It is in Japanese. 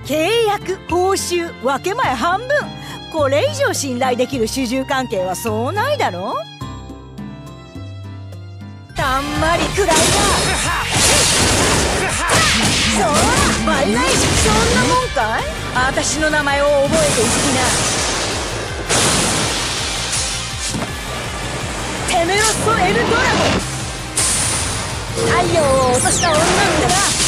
契約報酬分け前半分。これ以上信頼できる主従関係はそうないだろ。たんまりくらいだ。そう倍返し。そんなもんかい。私の名前を覚えていきな。テメロストエルドラゴン。太陽を落とした女ってな。